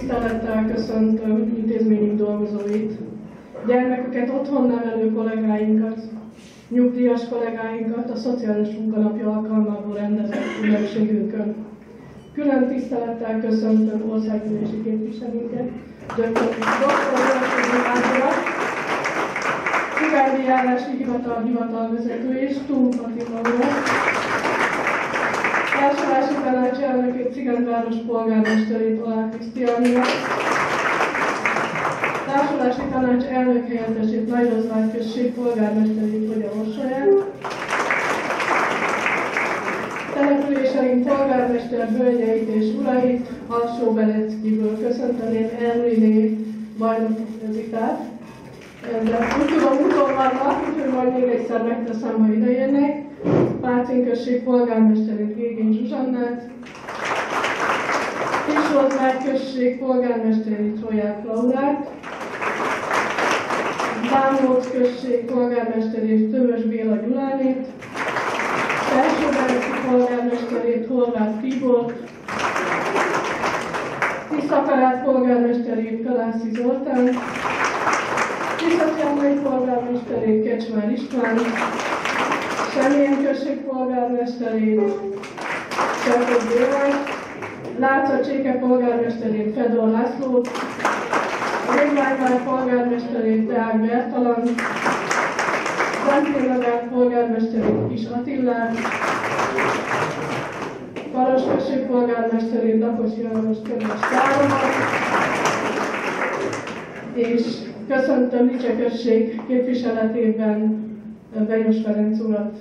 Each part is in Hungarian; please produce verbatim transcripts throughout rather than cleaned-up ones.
tisztelettel köszöntöm intézményünk dolgozóit, gyermekeket otthon nevelő kollégáinkat, nyugdíjas kollégáinkat a Szociális Munkanapja alkalmából rendezett ünnepségünkön. Külön tisztelettel köszöntöm országgyűlési képviselőket, doktor Vörös Cigánydijárási Hivatal hivatalvezető és Tum Attila urat, Társulási Tanács elnökét, Cigányváros polgármesterét, Oláh Krisztiániát, Társulási Tanács elnök helyettesét, Nagyrozvány község polgármesterét, Hogya Orsolyát, településeink polgármester hölgyeit és urait, Alsó-Beleckiből köszönteném Erliné bajnok Zitát. De úgy tudom, úton vannak, úgyhogy majd még egyszer megteszem, ha idejönnek. Pácin község polgármesterét, Gégény Zsuzsannát, Kisrozvány község polgármesterét, Roják Laurát, Bámolc község polgármesterét, Tömös Béla Gyulánét, Felső-Berecki polgármesterét, Horváth Tibort, Tiszakarát polgármesterét, Kalászi Zoltán, Tiszatjámai polgármesterét, Kecsmár István, Semmilyen község polgármesterét, Szerkos Bélát, Láca-Cséke polgármesterét, Fedor László, Végványvár polgármesterét, Deák Bertalan, Zentén-Magár polgármesterét, Kis Attillát, Karos község polgármesterét, Dakosi János Kedves Káromat, és köszöntöm Licse község képviseletében Benyos Ferenc urat.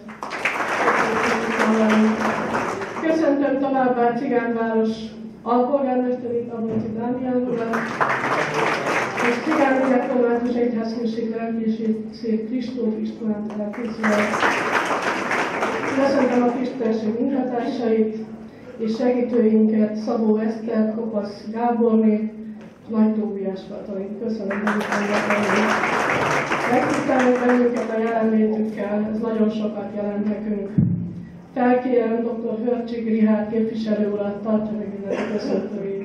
Köszöntöm továbbá Cigányváros alpolgármesterét, Abonci Dániel urat, és Cigány Református Egyházközség lelkészét, Kristóf Istvánt elkészület. Köszöntöm a Kistérség munkatársait és segítőinket, Szabó Eszter, Kopasz Gáborné, Nagy Tóbiás Katalin. Köszönöm, hogy eljöttek. Megtisztelnek bennünket a jelenlétükkel, ez nagyon sokat jelent nekünk. Felkérem doktor Hörcsik Richárd képviselő urat, tartja meg minden köszöntőjét.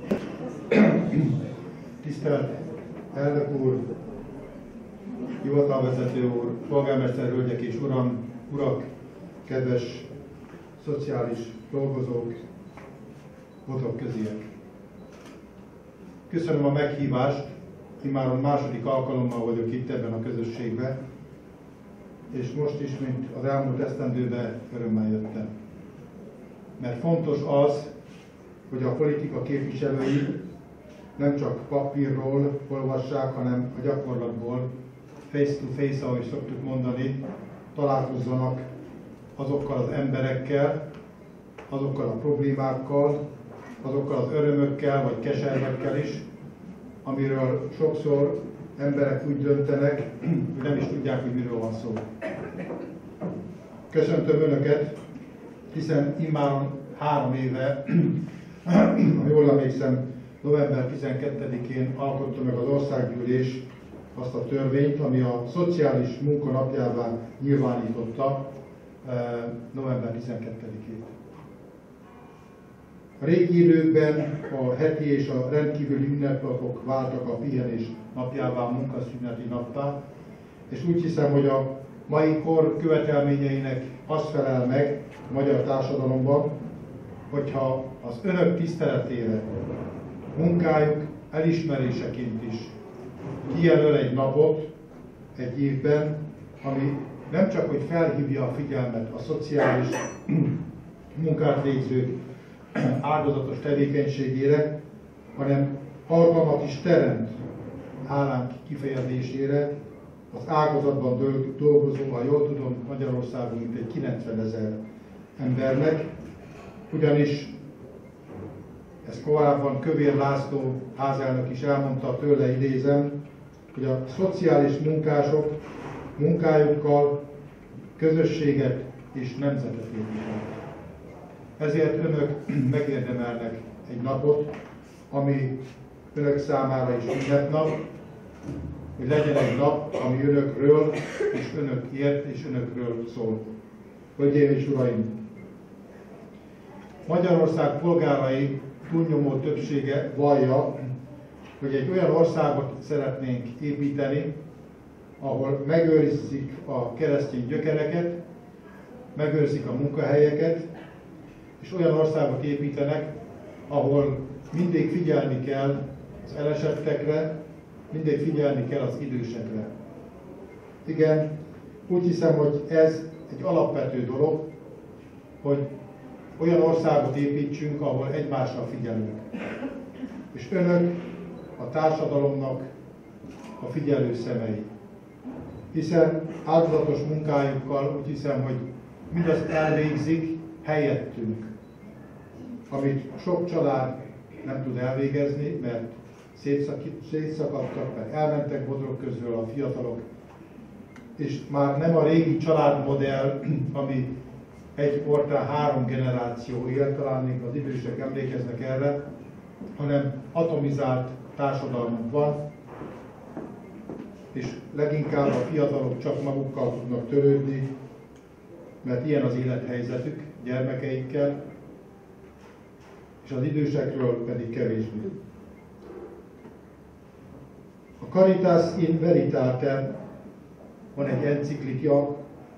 Tisztelt elnök úr, hivatalvezető úr, polgármester hölgyek és uram, urak, kedves szociális dolgozók, botok köziek! Köszönöm a meghívást, immáron második alkalommal vagyok itt ebben a közösségben, és most is, mint az elmúlt esztendőben örömmel jöttem. Mert fontos az, hogy a politika képviselői nem csak papírról olvassák, hanem a gyakorlatból, face to face, ahogy szoktuk mondani, találkozzanak azokkal az emberekkel, azokkal a problémákkal, azokkal az örömökkel vagy keservekkel is, amiről sokszor emberek úgy döntenek, hogy nem is tudják, hogy miről van szó. Köszöntöm Önöket, hiszen immáron három éve, ha jól emlékszem, november tizenkettedikén alkotta meg az országgyűlés azt a törvényt, ami a szociális munka napjává nyilvánította november tizenkettedikét. A régi időkben a heti és a rendkívüli ünnepnapok váltak a pihenés napjává, a munkaszüneti nappá, és úgy hiszem, hogy a mai kor követelményeinek az felel meg a magyar társadalomban, hogyha az Önök tiszteletére, munkájuk elismeréseként is kijelöl egy napot egy évben, ami nem csak, hogy felhívja a figyelmet a szociális munkát végzők áldozatos tevékenységére, hanem alkalmat is teremt hálánk kifejezésére az ágazatban dolgozó, ha jól tudom, Magyarországon mintegy kilencvenezer embernek, ugyanis ezt korábban Kövér László házelnök is elmondta, tőle idézem, hogy a szociális munkások munkájukkal közösséget és nemzetet építenek. Ezért Önök megérdemelnek egy napot, ami Önök számára is ünnepnap, hogy legyen egy nap, ami Önökről és Önökért és Önökről szól. Hölgyeim és Uraim! Magyarország polgárai túlnyomó többsége vallja, hogy egy olyan országot szeretnénk építeni, ahol megőrizik a keresztény gyökereket, megőrizik a munkahelyeket, és olyan országot építenek, ahol mindig figyelni kell az elesettekre, mindig figyelni kell az idősekre. Igen, úgy hiszem, hogy ez egy alapvető dolog, hogy olyan országot építsünk, ahol egymásra figyelünk. És önök a társadalomnak a figyelő szemei. Hiszen áldozatos munkájukkal úgy hiszem, hogy mindazt elvégzik helyettünk, amit sok család nem tud elvégezni, mert szétszakadtak, mert elmentek bodrok közül a fiatalok, és már nem a régi családmodell, ami egy portán három generáció él, talán még az idősek emlékeznek erre, hanem atomizált társadalmunk van, és leginkább a fiatalok csak magukkal tudnak törődni, mert ilyen az élethelyzetük gyermekeikkel, és az idősekről pedig kevésbé. A Caritas in Veritate van egy enciklikja,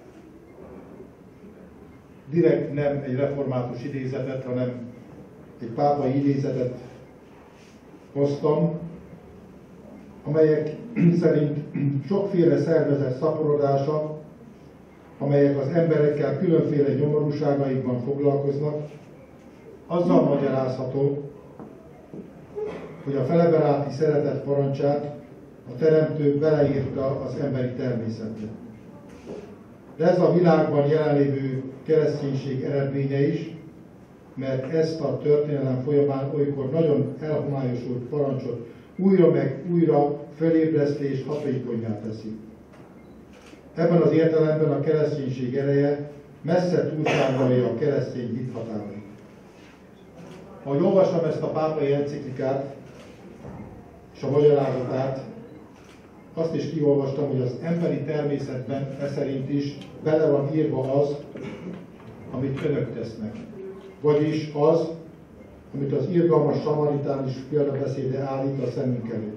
direkt nem egy református idézetet, hanem egy pápai idézetet hoztam, amelyek szerint sokféle szervezet szaporodása, amelyek az emberekkel különféle nyomorúságaikban foglalkoznak, azzal magyarázható, hogy a feleberáti szeretet parancsát a Teremtő beleírta az emberi természetbe. De ez a világban jelenlévő kereszténység eredménye is, mert ezt a történelem folyamán olykor nagyon elhomályosult parancsot újra meg újra fölébreszti és hatékonnyá teszi. Ebben az értelemben a kereszténység ereje messze túlszámolja a keresztény hit határait. Ahogy olvastam ezt a pápai enciklikát és a magyarázatát, azt is kiolvastam, hogy az emberi természetben e szerint is bele van írva az, amit önök tesznek. Vagyis az, amit az irgalmas samaritán is példabeszéde állít a szemünk elé.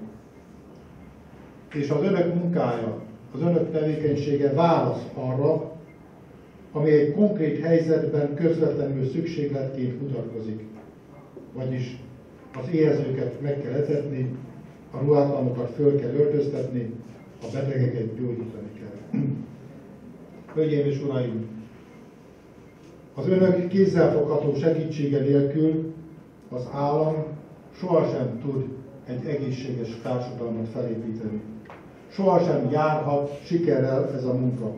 És az önök munkája, az önök tevékenysége válasz arra, ami egy konkrét helyzetben közvetlenül szükségletként mutatkozik. Vagyis az éhezőket meg kell etetni, a ruhátlanokat föl kell öltöztetni, a betegeket gyógyítani kell. Hölgyeim és uraim! Az önök kézzelfogható segítsége nélkül az állam sohasem tud egy egészséges társadalmat felépíteni. Sohasem járhat sikerrel ez a munka.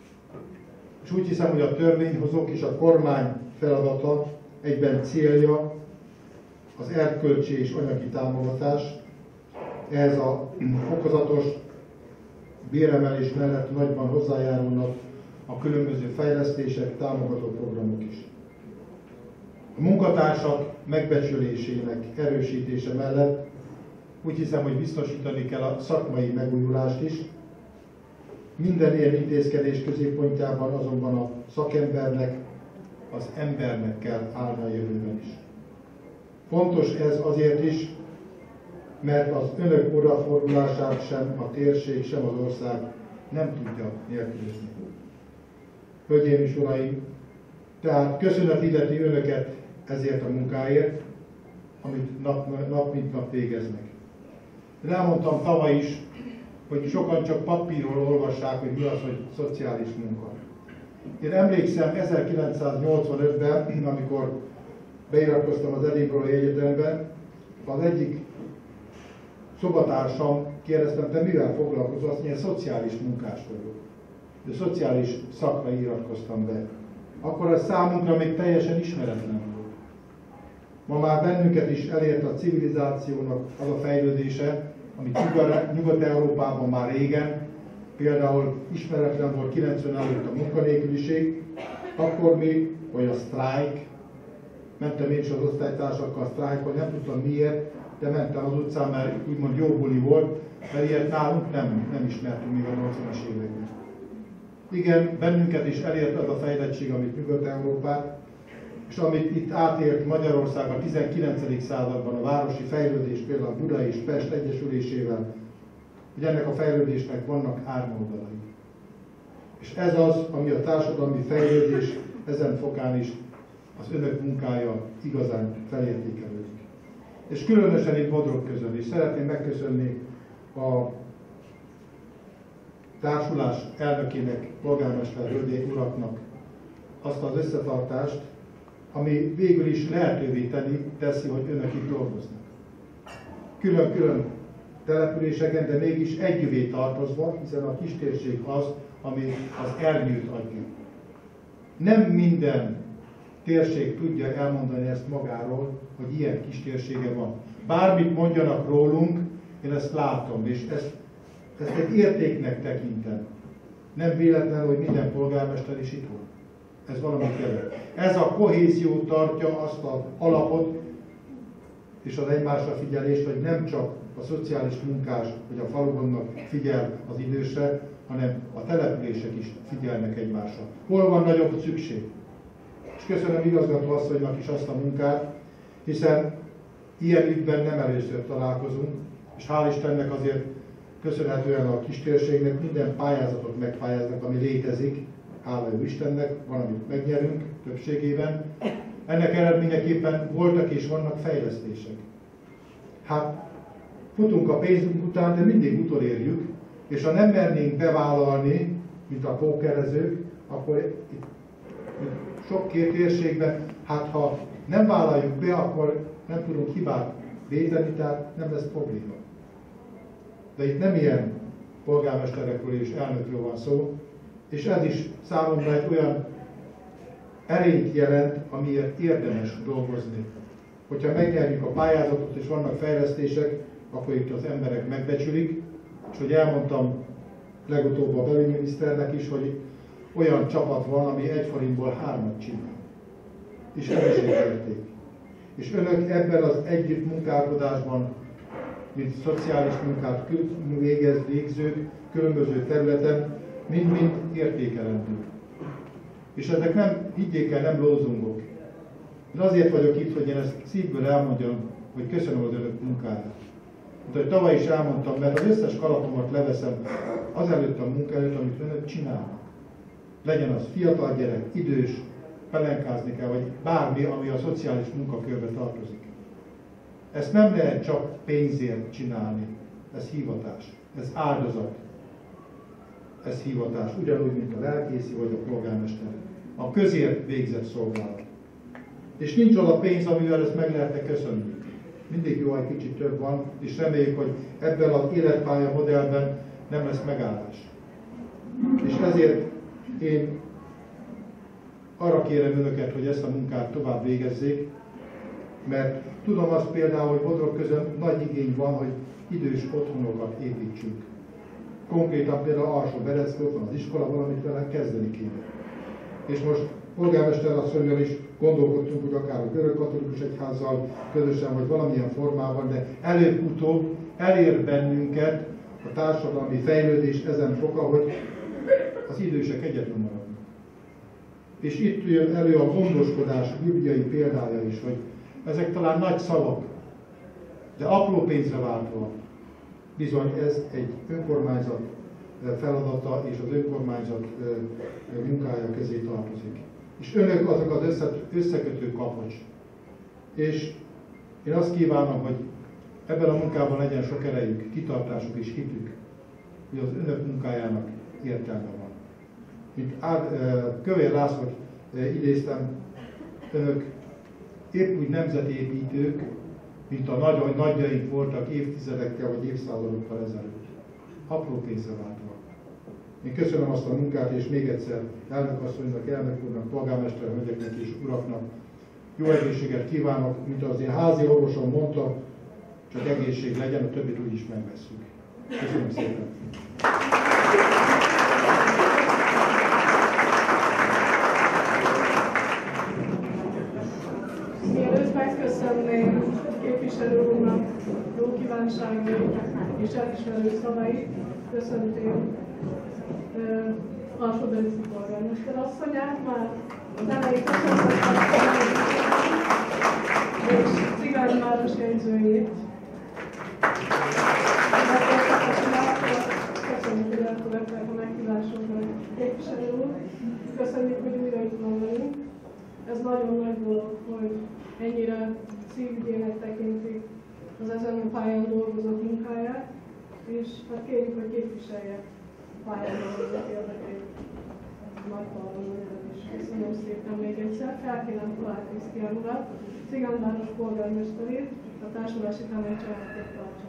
És úgy hiszem, hogy a törvényhozók és a kormány feladata egyben célja az erkölcsi és anyagi támogatás. Ehhez a fokozatos béremelés mellett nagyban hozzájárulnak a különböző fejlesztések, támogató programok is. A munkatársak megbecsülésének erősítése mellett úgy hiszem, hogy biztosítani kell a szakmai megújulást is. Minden ilyen intézkedés középpontjában azonban a szakembernek, az embernek kell állni a jövőben is. Fontos ez azért is, mert az önök odafordulását sem a térség, sem az ország nem tudja nélkülözni. Hölgyeim és uraim, tehát köszönet illeti önöket ezért a munkáért, amit nap, nap mint nap végeznek. Én elmondtam tavaly is, hogy sokan csak papírról olvassák, hogy mi az, hogy szociális munka. Én emlékszem ezerkilencszáznyolcvanötben, amikor beiratkoztam az Edinburghi Egyetembe, az egyik szobatársam kérdeztem, te mivel foglalkozol? Azt mondja, szociális munkás vagyok. De szociális szakra iratkoztam be. Akkor ez számunkra még teljesen ismeretlen volt. Ma már bennünket is elért a civilizációnak az a fejlődése, ami Nyugat-Európában már régen, például ismeretlen volt kilencven előtt a munkanélküliség, akkor mi, vagy a sztrájk, mentem én is az osztálytársakkal sztrájkolni, nem tudtam miért, de mentem az utcán, mert úgymond jó buli volt, mert ilyet nálunk nem, nem ismertünk még a nyolcvanas években. Igen, bennünket is elért az a fejlettség, amit Nyugat-Európát, és amit itt átélt Magyarország a tizenkilencedik században a városi fejlődés, például Buda és Pest egyesülésével, hogy ennek a fejlődésnek vannak árnyoldalai. És ez az, ami a társadalmi fejlődés ezen fokán is az önök munkája igazán felértékelődik. És különösen itt Bodrog közön is szeretném megköszönni a társulás elnökének, polgármester hölgyek uraknak azt az összetartást, ami végül is lehetővé tenni, teszi, hogy önök itt dolgoznak. Külön-külön településeken, de mégis együvé tartozva, hiszen a kistérség az, ami az ernyőt adja. Nem minden térség tudja elmondani ezt magáról, hogy ilyen kistérsége van. Bármit mondjanak rólunk, én ezt látom, és ezt, ezt egy értéknek tekintem. Nem véletlen, hogy minden polgármester is itt van. Ez valamit jelent. Ez a kohézió tartja azt az alapot és az egymásra figyelést, hogy nem csak a szociális munkás vagy a falugonnak figyel az idősre, hanem a települések is figyelnek egymásra. Hol van nagyobb szükség? És köszönöm igazgató asszonynak is azt a munkát, hiszen ilyen ügyben nem először találkozunk, és hál' Istennek azért köszönhetően a kistérségnek minden pályázatot megpályáznak, ami létezik, hála jó Istennek, van, amit megnyerünk többségében. Ennek eredményeképpen voltak és vannak fejlesztések. Hát futunk a pénzünk után, de mindig utolérjük, és ha nem mernénk bevállalni, mint a pókerezők, akkor itt, itt sok két térségben, hát ha nem vállaljuk be, akkor nem tudunk hibát véteni, tehát nem lesz probléma. De itt nem ilyen polgármesterekről és elnökről van szó, és ez is számomra egy olyan erényt jelent, amiért érdemes dolgozni. Hogyha megnyerjük a pályázatot és vannak fejlesztések, akkor itt az emberek megbecsülik, és hogy elmondtam legutóbb a belügyminiszternek is, hogy olyan csapat van, ami egy forintból hármat csinál. És ez is érték. És önök ebben az együtt munkálkodásban, mint szociális munkát végez, végzők, különböző területen, mind-mind értékelendők. És ezek nem, higgyék el, nem lózungok. De azért vagyok itt, hogy én ezt szívből elmondjam, hogy köszönöm az önök munkáját. Mint ahogy tavaly is elmondtam, mert az összes kalapomat leveszem azelőtt a munka előtt, amit önök csinálnak. Legyen az fiatal gyerek, idős, pelenkázni kell, vagy bármi, ami a szociális munkakörbe tartozik. Ezt nem lehet csak pénzért csinálni. Ez hivatás, ez áldozat. Ez hivatás, ugyanúgy, mint a lelkészi vagy a polgármester. A közért végzett szolgálat. És nincs oda pénz, amivel ezt meg lehetne köszönni. Mindig jó, egy kicsit több van, és reméljük, hogy ebben az életpálya modellben nem lesz megállás. És ezért én arra kérem önöket, hogy ezt a munkát tovább végezzék, mert tudom azt például, hogy Bodrog közön nagy igény van, hogy idős otthonokat építsünk. Konkrétan például Alsó-Bereckén ott van az iskola, valamit vele kezdeni kéne. És most polgármester asszonnyal is gondolkodtunk, hogy akár a görög-katolikus egyházzal közösen, vagy valamilyen formában, de előbb-utóbb elér bennünket a társadalmi fejlődés ezen foka, hogy az idősek egyetlen maradnak. És itt jön elő a gondoskodás bibliai példája is, hogy ezek talán nagy szavak, de apró pénzre váltva. Bizony ez egy önkormányzat feladata és az önkormányzat munkája közé tartozik. És önök azok az összekötő kapocs. És én azt kívánom, hogy ebben a munkában legyen sok erejük, kitartásuk és hitük, hogy az önök munkájának értelme van. Mint Kövér Lászlót idéztem, önök épp úgy nemzetépítők, mint a nagy, nagyjaink voltak évtizedekkel vagy évszázadokkal ezelőtt. Apró pénzre váltva. Én köszönöm azt a munkát, és még egyszer elnökasszonynak, elnök úrnak, polgármester hölgyeknek és uraknak jó egészséget kívánok, mint az én házi orvosom mondta, csak egészség legyen, a többit úgyis megvesszük. Köszönöm szépen! Mielőtt megköszönném képviselő úrnak jó kívánságait és elismerő szavait, köszöntém Alsó-Berecki polgármester asszonyát, már Az elején köszöntöttem és Cigányváros jegyzőjét. Köszönjük, hogy elfogadták a meghívásunkra, képviselő úr. Köszönjük, hogy újra itt van velünk. Ez nagyon nagy dolog, hogy ennyire szívügyének tekintik az ezen a pályán dolgozók munkáját, és hát kérjük, hogy képviselje a pályán dolgozók érdekeit nagy parlamentben is. Köszönöm szépen még egyszer. Felkérem Kovács Krisztián urat, Cigányváros polgármesterét, a társulási tanácselnököt tartson.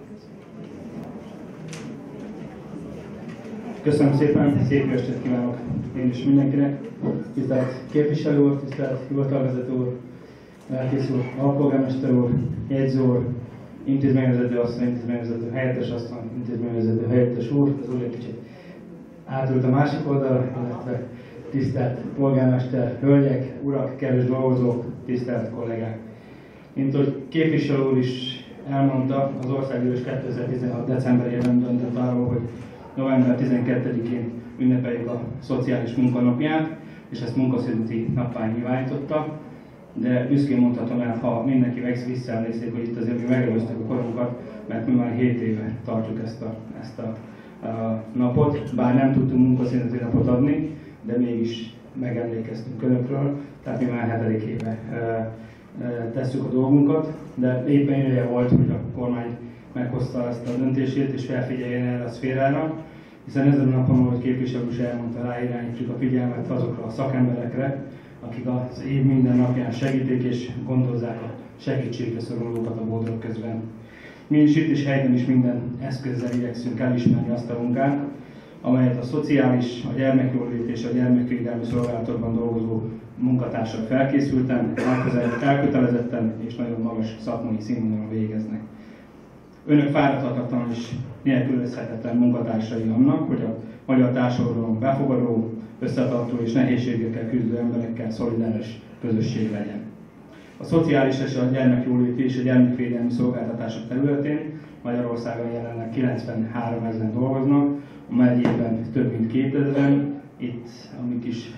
Köszönöm szépen, szép jó estét kívánok én is mindenkinek. Tisztelt képviselő úr, tisztelt hivatalvezető úr, lelkész úr, alpolgármester úr, jegyző úr, intézményvezető asszony, intézményvezető helyettes asszony, intézményvezető helyettes úr, az úr egy kicsit átült a másik oldalra, illetve tisztelt polgármester, hölgyek, urak, kedves dolgozók, tisztelt kollégák. Mint ahogy képviselő úr is elmondta, az Országgyűlés kétezer-tizenhat. decemberében döntött arról, hogy november tizenkettedikén ünnepeljük a szociális munkanapját, és ezt munkaszüneti nappá nyilvánította. De büszkén mondhatom el, ha mindenki visszaemlékszik, hogy itt azért mi megelőztük a korunkat, mert mi már hét éve tartjuk ezt a, ezt a, a napot, bár nem tudtunk munkaszüneti napot adni, de mégis megemlékeztünk önökről, tehát mi már hetedik éve e, e, tesszük a dolgunkat, de éppen ideje volt, hogy a kormány meghozta ezt a döntését és felfigyeljen erre a szférára, hiszen ezen a napon, ahogy képviselő is elmondta, ráirányítjuk a figyelmet azokra a szakemberekre, akik az év minden napján segítik és gondozzák a segítségre szorulókat a Bodrog közben. Mi is itt is helyben is minden eszközzel igyekszünk elismerni azt a munkát, amelyet a szociális, a gyermekjólét és a gyermekvédelmi szolgálatokban dolgozó munkatársak felkészülten, elkötelezetten és nagyon magas szakmai színvonalon végeznek. Önök fáradhatatlan és nélkülözhetetlen munkatársai annak, hogy a magyar társadalom befogadó, összetartó és nehézségekkel küzdő emberekkel szolidáris közösség legyen. A szociális és a gyermekjóléti és a gyermekvédelmi szolgáltatások területén Magyarországon jelenleg kilencvenhárom ezeren dolgoznak, a megyében több mint kétezren, itt a mi kis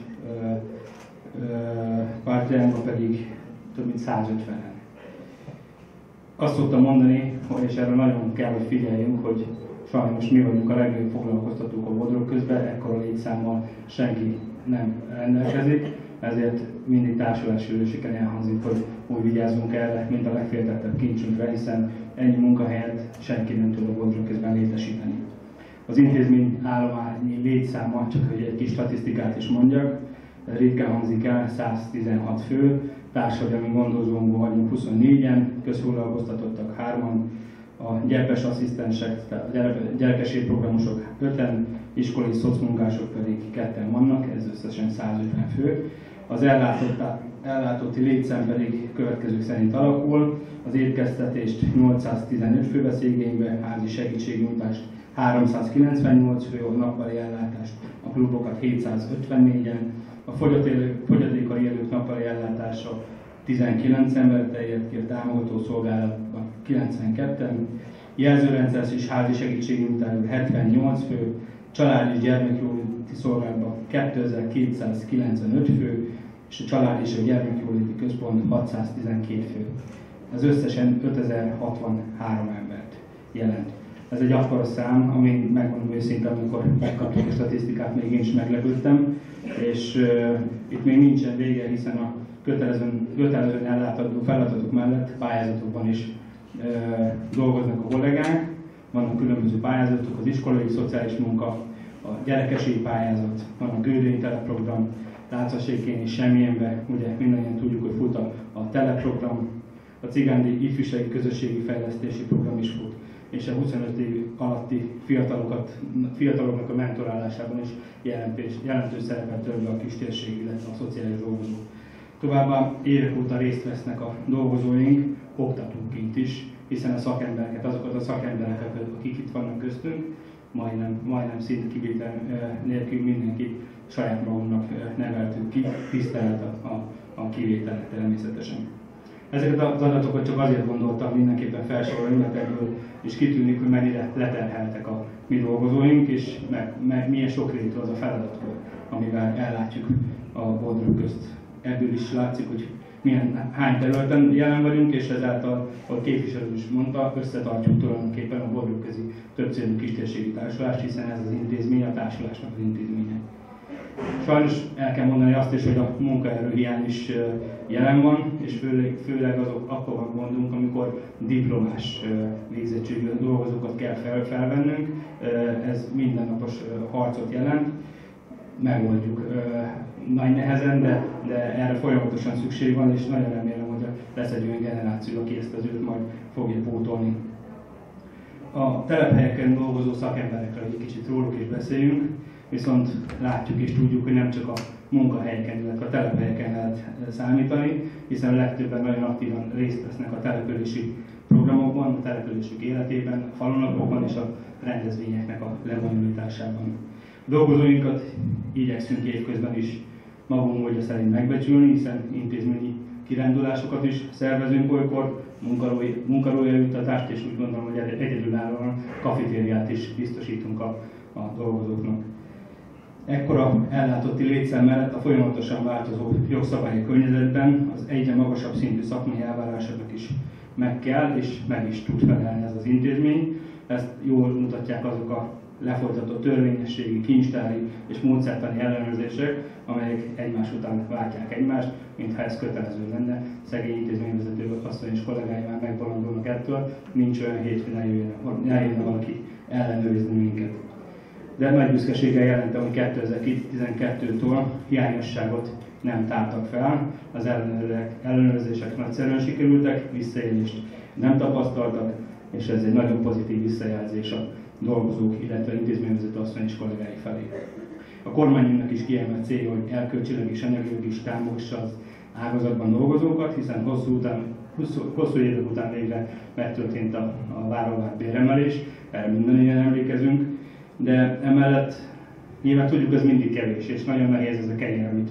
pártjainkban pedig több mint százötvenen. Azt szoktam mondani, és erre nagyon kell, hogy figyeljünk, hogy sajnos mi vagyunk a legnagyobb foglalkoztatók a Bodrog közben, ekkora létszámmal senki nem rendelkezik, ezért mindig társulási üléseken elhangzik, hogy úgy vigyázzunk erre, mint a legféltettebb kincsünkre, hiszen ennyi munkahelyet senki nem tud a Bodrog közben létesíteni. Az intézmény állományi létszáma, csak hogy egy kis statisztikát is mondjak, ritkán hangzik el, száztizenhat fő, társadalmi gondozónkból vagyunk huszonnégyen, közfoglalkoztatottak hárman, a gyerpes asszisztensek, tehát a gyerekességprogramosok öten, iskolai szocmunkások pedig ketten vannak, ez összesen százötven fő. Az ellátotti létszám pedig következők szerint alakul, az étkeztetést nyolcszáztizenöt fő vesz igénybe, házi segítségnyújtást háromszázkilencvennyolc fő, a nappali ellátást, a klubokat hétszázötvennégyen, a fogyatékkal élők nappali ellátása tizenkilenc embert terjedt ki, a támogató szolgálatban kilencvenketten, jelzőrendszer és házi segítségnyújtásban hetvennyolc fő, család és gyermekjóléti szolgálatban kétezer-kétszázkilencvenöt fő, és a család és a gyermekjóléti központ hatszáztizenkét fő. Ez összesen ötezer-hatvanhárom embert jelent. Ez egy akkora szám, ami megmondom őszintén, amikor megkaptuk a statisztikát, még én is meglepődtem, és uh, itt még nincsen vége, hiszen a kötelezően, kötelezően ellátható feladatok mellett pályázatokban is uh, dolgoznak a kollégák. Vannak különböző pályázatok, az iskolai szociális munka, a gyerekességi pályázat, van a Gödöllői teleprogram, Látsasségén és Semmilyenbe, ugye mindannyian tudjuk, hogy fut a, a teleprogram, a Cigándi Ifjúsági Közösségi Fejlesztési Program is fut, és a huszonöt év alatti fiatalokat, fiataloknak a mentorálásában is jelentős, jelentős szerepet tölt be a kistérség, illetve a szociális dolgozók. Továbbá évek óta részt vesznek a dolgozóink, oktatóként is, hiszen a szakembereket, azokat a szakembereket, akik itt vannak köztünk, majdnem, majdnem szinte kivétel nélkül mindenki saját magunknak neveltük ki, tisztelet a, a, a kivételet természetesen. Ezeket az adatokat csak azért gondoltam mindenképpen felsorolni, mert ebből is kitűnik, hogy mennyire leterheltek a mi dolgozóink, és meg, meg milyen sokrétű az a feladatkör, amivel ellátjuk a Bodrog közt. Ebből is látszik, hogy milyen, hány területen jelen vagyunk, és ezáltal, ahogy képviselő is mondta, összetartjuk tulajdonképpen a Bodrog közi többcélű kistérségi társulást, hiszen ez az intézmény a társulásnak az intézménye. Sajnos el kell mondani azt is, hogy a munkaerőhiány is jelen van, és főleg, főleg azok akkor van gondunk, amikor diplomás végzettségű dolgozókat kell fel, felvennünk. Ez mindennapos harcot jelent, megoldjuk nagy nehezen, de, de erre folyamatosan szükség van, és nagyon remélem, hogy lesz egy olyan generáció, aki ezt az őt majd fogja pótolni. A telephelyeken dolgozó szakemberekről egy kicsit róluk is beszéljünk, viszont látjuk és tudjuk, hogy nem csak a munkahelyeken, illetve a telephelyeken lehet számítani, hiszen legtöbben nagyon aktívan részt vesznek a települési programokban, a településük életében, a falunapokban és a rendezvényeknek a lebonyolításában. A dolgozóinkat igyekszünk évközben is magunk módja szerint megbecsülni, hiszen intézményi kirándulásokat is szervezünk olykor, munkarója juttatást, és úgy gondolom, hogy egyedülállóan kafetériát is biztosítunk a, a dolgozóknak. Ekkora ellátotti létszám mellett a folyamatosan változó jogszabályi környezetben az egyre magasabb szintű szakmai elvárásoknak is meg kell és meg is tud felelni ez az intézmény. Ezt jól mutatják azok a lefolytatott törvényességi, kincstári és módszertani ellenőrzések, amelyek egymás után váltják egymást, mintha ez kötelező lenne. Szegény intézményvezető asszony és kollégái már megbolondulnak ettől, nincs olyan hétfő, ne jöjjön, ne jöjjön valaki ellenőrizni minket. De nagy büszkeséggel jelentem, hogy kétezer-tizenkettőtől hiányosságot nem tártak fel, az ellenőrzések nagyszerűen sikerültek, visszaélést nem tapasztaltak, és ez egy nagyon pozitív visszajelzés a dolgozók, illetve intézményvezető asszony és kollégái felé. A kormányunknak is kiemelt célja, hogy erkölcsileg és anyagilag is támogassa az ágazatban dolgozókat, hiszen hosszú, után, hosszú, hosszú évek után végre megtörtént a, a várovárt béremelés, erre mindannyian emlékezünk, de emellett nyilván tudjuk, ez mindig kevés, és nagyon nehéz ez a kenyér, amit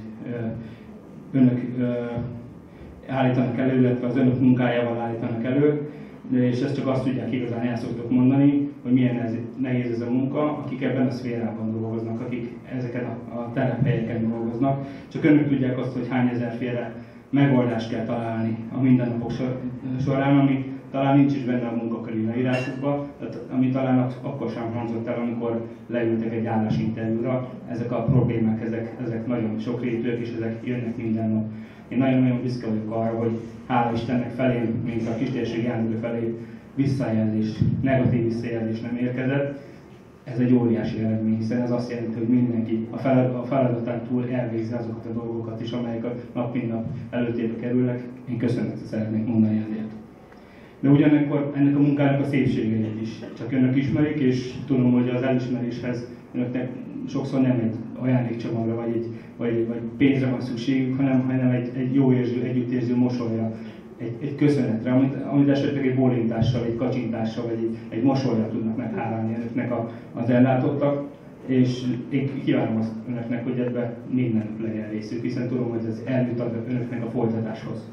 ö, önök ö, állítanak elő, illetve az önök munkájával állítanak elő, és ezt csak azt tudják igazán el szoktuk mondani, hogy milyen nehéz ez a munka, akik ebben a szférában dolgoznak, akik ezeken a, a telephelyeken dolgoznak. Csak önök tudják azt, hogy hány ezerféle megoldást kell találni a mindennapok során, ami talán nincs is benne a munkaköri leírásukban, ami talán akkor sem hangzott el, amikor leültek egy állásinterjúra. Ezek a problémák, ezek, ezek nagyon sokrétűek, és ezek jönnek minden nap. Én nagyon-nagyon büszke vagyok arra, hogy hála Istennek felé, mint a kistérség Jándor felé visszajelzés, negatív visszajelzés nem érkezett. Ez egy óriási eredmény, hiszen ez azt jelenti, hogy mindenki a feladatán túl elvégzi azokat a dolgokat is, amelyek a nap mint nap előtérbe kerülnek. Én köszönetet szeretnék mondani ezért. De ugyanakkor ennek a munkának a szépségeit is csak önök ismerik, és tudom, hogy az elismeréshez önöknek sokszor nem egy ajándékcsomagra vagy, egy, vagy, vagy pénzre van szükségük, hanem, hanem egy, egy jó érző, együttérző mosolyra, egy, egy köszönetre, amit, amit esetleg egy bólintással, egy kacsintással, vagy egy, egy mosolyra tudnak meghálálni önöknek a, az ellátottak. És én kívánom azt önöknek, hogy ebben minden legyen részük, hiszen tudom, hogy ez eljutat önöknek a folytatáshoz.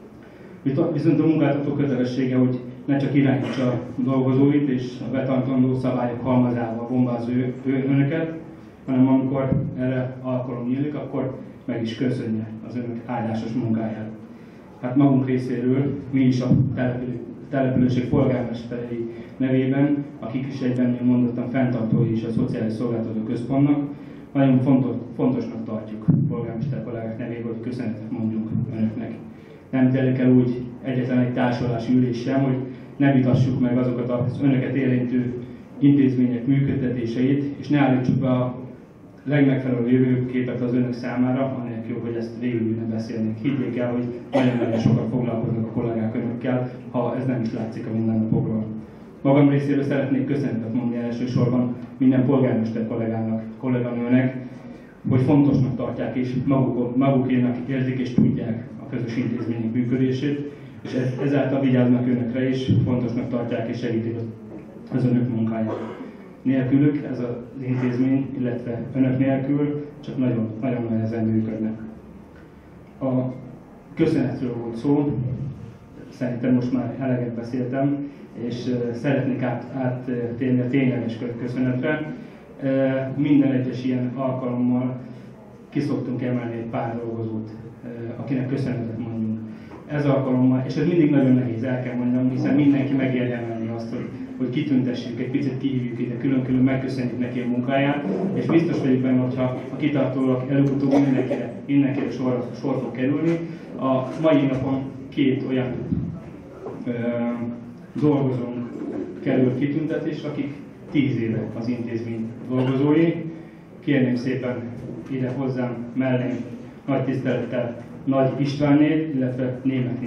Viszont a munkáltató kötelessége, hogy ne csak irányítsa a dolgozóit és a betartandó szabályok halmazával bombázza önöket, hanem amikor erre alkalom nyílik, akkor meg is köszönje az önök áldásos munkáját. Hát magunk részéről mi is a települések polgármesterei nevében, akik is egyben, mint mondottam, fenntartói is a Szociális Szolgáltató Központnak, nagyon fontos, fontosnak tartjuk polgármester kollégák nevében, hogy köszönetet mondjunk önöknek. Nem telik el úgy egyetlen egy társulási ülés sem, hogy ne vitassuk meg azokat az önöket érintő intézmények működtetéseit, és ne állítsuk be a legmegfelelőbb jövőképet az önök számára, anélkül, hogy ezt végül ne beszélnénk. Higgyék el, hogy nagyon-nagyon sokat foglalkoznak a kollégák önökkel, ha ez nem is látszik a mindennapokról. Magam részéről szeretnék köszönetet mondani elsősorban minden polgármester kollégának, kolléganőnek, hogy fontosnak tartják és maguk, magukénak érzik és tudják a közös intézmények működését, és ezáltal vigyáznak önökre is, fontosnak tartják és segítik az önök munkáját. Nélkülük ez az intézmény, illetve önök nélkül csak nagyon, nagyon nehezen működnek. A köszönetről volt szó, szerintem most már eleget beszéltem, és szeretnék át, áttérni a tényleges köszönetre. Minden egyes ilyen alkalommal ki szoktunk emelni egy pár dolgozót, akinek köszönetet mondjunk. Ez alkalommal, és ez mindig nagyon nehéz, el kell mondjam, hiszen mindenki megérje emelni azt, hogy, hogy kitüntessük, egy picit kihívjuk ide, külön-külön megköszönjük neki a munkáját, és biztos vagyok benne, hogyha a kitartóak előbb-utóbb mindenkire, mindenkire sor, sor fog kerülni. A mai napon két olyan ö, dolgozónk kerül kitüntetésre, akik tíz éve az intézmény dolgozói. Kérném szépen ide hozzám mellém nagy tisztelettel Nagy Istvánnél, illetve Németnél.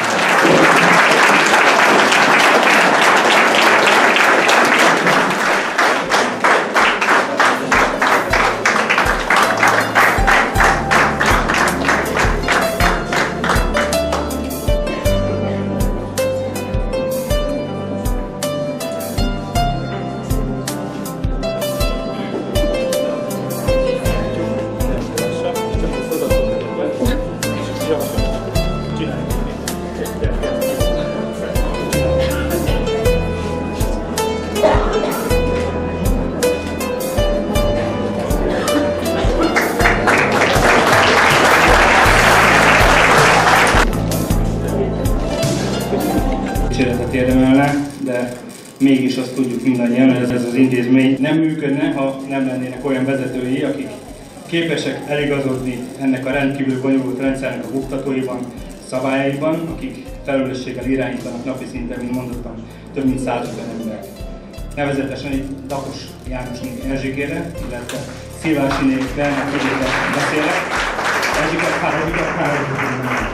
Dicséretet érdemelne, de mégis azt tudjuk mindannyian, hogy ez az intézmény nem működne, ha nem lennének olyan vezetői, akik képesek eligazodni ennek a rendkívül bonyolult rendszernek a buktatóiban, szabályaiban, akik felelősséggel irányítanak napi szinten, mint mondottam, több mint százötven embert. Nevezetesen itt Dakos Jánosnék Erzsikére, illetve Szilvásinék Bernát Egyébe beszélek. Erzsiket, pár Erzsiket, pár Erzsiket.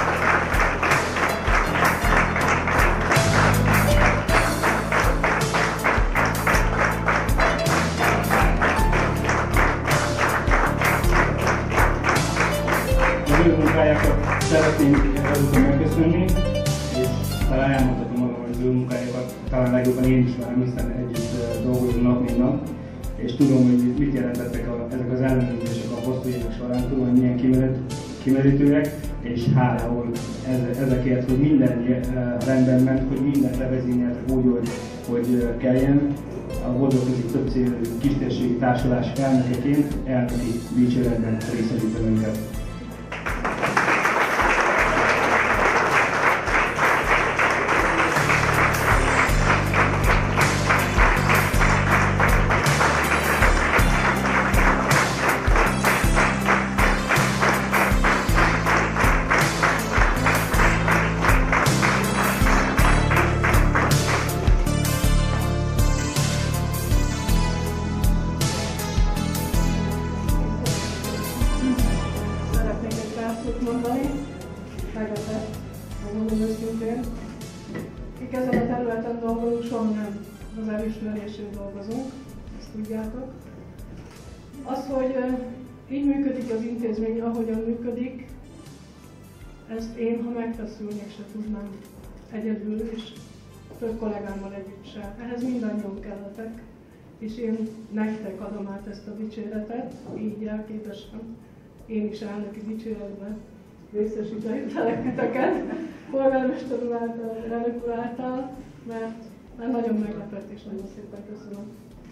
Az ő munkájákat szeretném ezután megköszönni, és talán elmondhatom magam, hogy az ő munkájákat talán legjobban én is várom, hiszen együtt dolgozunk nap mint nap, és tudom, hogy mit jelentettek a, ezek az ellenőrzések a hosszú évek során, tudom, hogy milyen kimerítőek, és hálával ezekért, hogy minden rendben ment, hogy mindent levezényeltek úgy, hogy, hogy kelljen. A Bodrogközi Többcélű Kistérségi Társulás elnökeként elnöki dicséretben részesítem önket. Mondani, meglepett, megmondom őszintén. Akik ezen a területen dolgozunk, soha nem az elismerésért dolgozunk, ezt tudjátok. Az, hogy így működik az intézmény, ahogyan működik, ezt én, ha megfeszülnék, se tudnám egyedül, és több kollégámmal együtt sem. Ehhez mindannyian kelletek, és én nektek adom át ezt a dicséretet, így jelképesen. Én is elnöki dicséretben részesítelek titeket, polgármester úr által, elnök úr által, mert már nagyon meglepett és nagyon szépen köszönöm.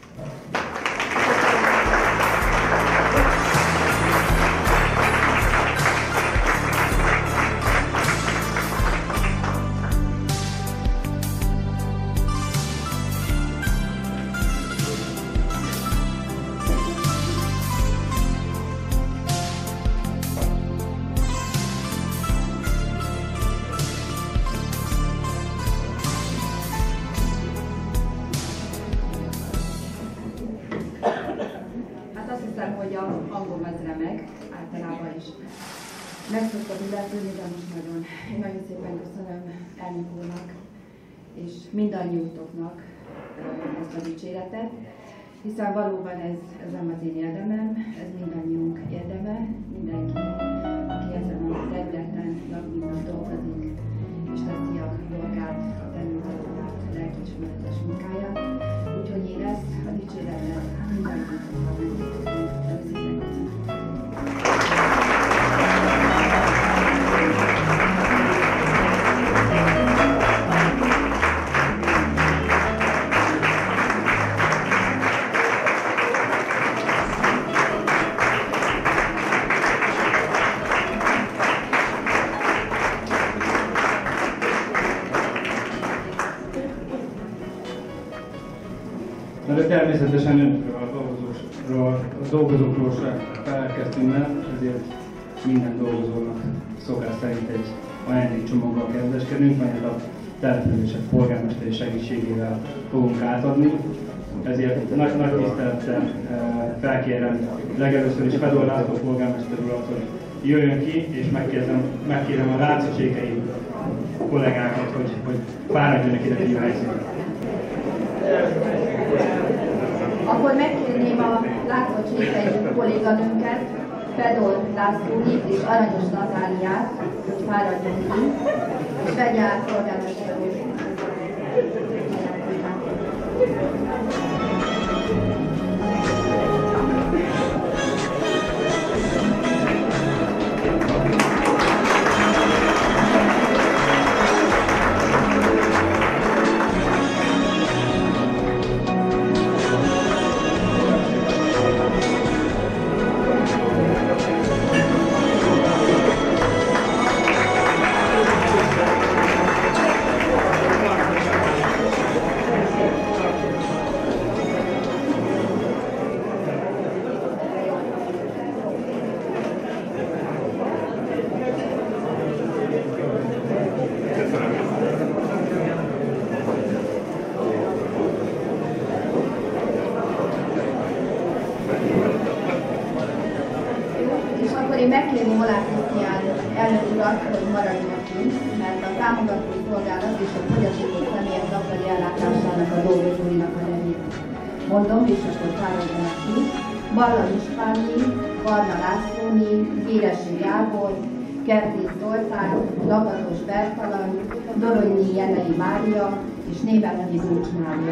Hogy a hangom az remeg, általában is meg szoktam illetőni, de most nagyon, én nagyon szépen köszönöm elnök úrnak és mindannyiótoknak ezt a dicséretet, hiszen valóban ez, ez nem az én érdemem, ez mindannyiunk érdeme, mindenki, aki ezen a területen nap mint nap dolgozik, és teszi a dolgát, a területet, a lelkiismeretes munkáját. Úgyhogy én ezt a dicséretet mindannyiunknak megköszönöm. Thank you. Na de természetesen önökről, a dolgozókról, a dolgozókról se felelkeztünk meg, ezért minden dolgozónak szokás szerint egy ajándékcsomaggal kedveskedünk, melyet a települések polgármesteri segítségével fogunk átadni. Ezért nagy, nagy tisztelettel felkérem legelőször is Fedor László polgármester urat, hogy jöjjön ki, és megkérdem, megkérem a rácocsékai kollégákat, hogy, hogy fáradjanak ide ki a helyszínre. Akkor megkérném a látszócsékai kolléganőnket, Fedor Lászlónit és Aranyos Natáliát, hogy fáradjon ki, és vegye át polgármester úr. Én megkérném Olá Krisztián elnök urat, hogy maradjon ki, mert a támogató szolgálat és a fogyatékos személyek nappali ellátásának a dolgozóinak a nevét mondom, és akkor fáradjanak ki. Balla Istványi, Barna Lászlóni, Géresi Gábor, Kertész Zoltán, Lakatos Bertalan, Doronyi Jenei Mária és Németki Zúcs Mária.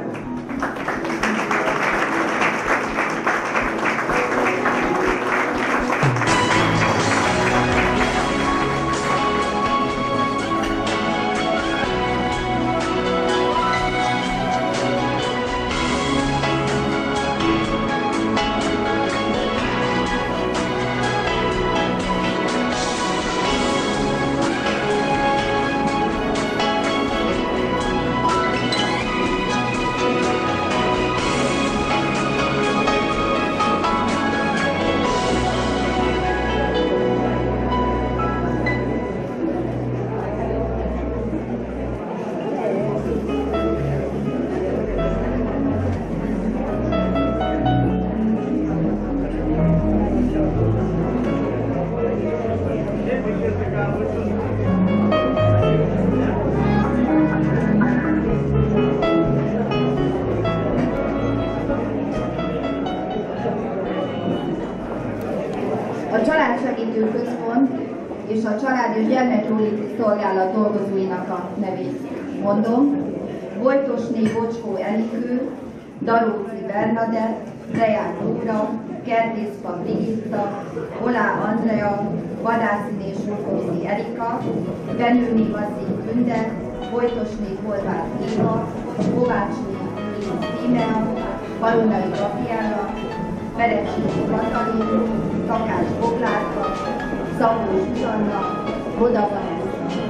A Családsegítő Központ és a Család és Gyermekjóléti Szolgálat dolgozóinak a nevét mondom. Vojtosné Bocskó Enikő, Daróci Bernadett, Deák Dóra, Kertészpa Brigitta, Olá Andrea, Vadászné Sulkovszi Erika, Benőni Vasszín Tünde, Vojtosné Horváth Éva, Kovácsné Linz Tímea, Balonai Gabriella, Berecsi Katalin, Takás Boglárka, Szabó Zsuzsanna, Roda Vanessa.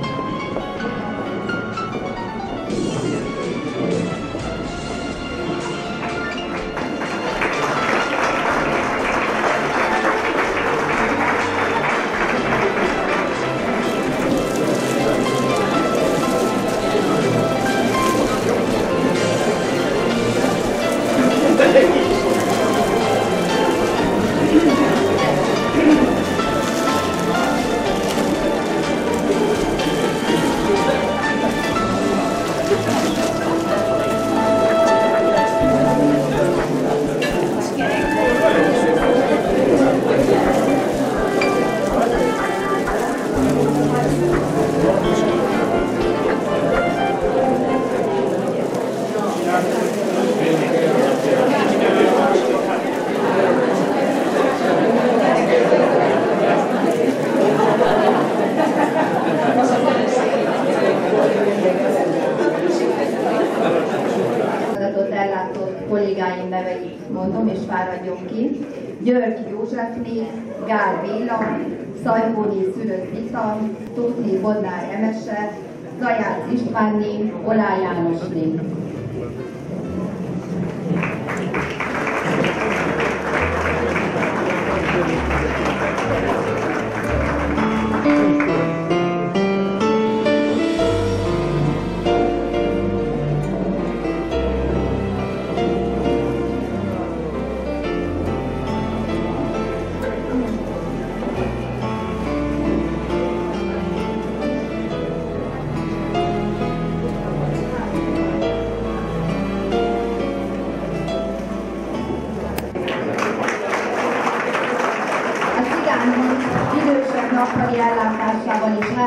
Kollégáim neveit mondom, és fáradjon ki. György Józsefné, Gál Béla, Szajkóné Szürött Vita, Tóthné Bodnár Emese, Zajász Istvánné, Olá Jánosné.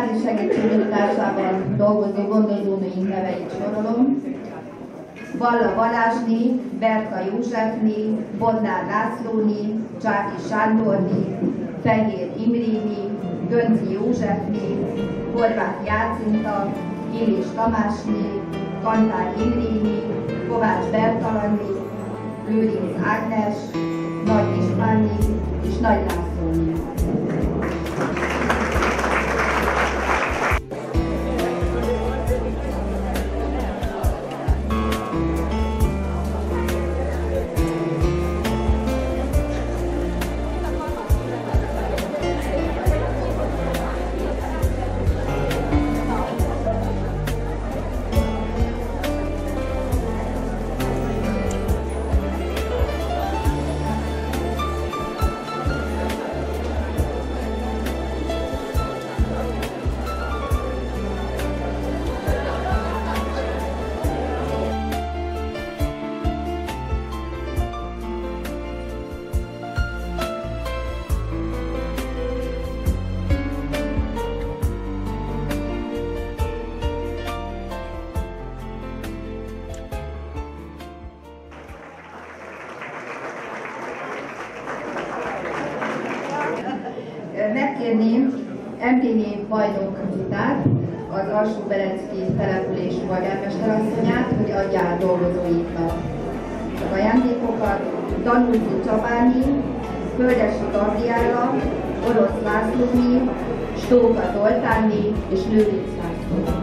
házi segítségnyújtásában dolgozó gondozónőink neveit sorolom. Balla Balázsné, Berka Józsefné, Bodnár Lászlóné, Csáki Sándorné, Fehér Imréné, Gönci Józsefné, Horváth Jácinta, Illés Tamásné, Kantár Imréné, Kovács Bertalanné, Lőrinc Ágnes, Nagy Istvánné és Nagy Lászlóné. Megkérném em té vé bajnok Zitát, az Alsó-Berecki település polgármesterasszonyát, hogy adja át dolgozóiknak az ajándékokat. Danúzi Csabányi, Földesi Gabriella, Orosz Lászlóné, Stóka Zoltánné és Lőrinc László.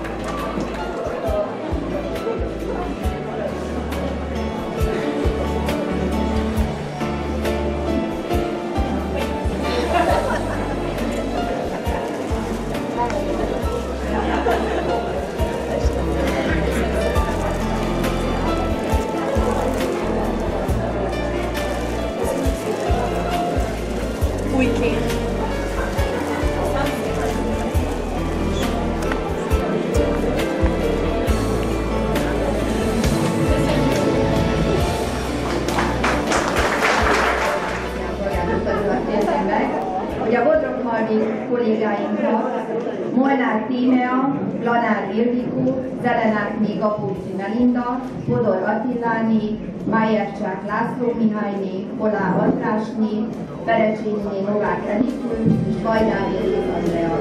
Hogy a bodroghalmi kollégáinknak, Molnár Tímea, Lanár Ildikó, Zelenátné Gapóci Melinda, Bodor Attiláné, Májercsák László Mihályné, Olá Andrásné, Berecsényné Novák Enikő és Vajdáni Réz Andrea.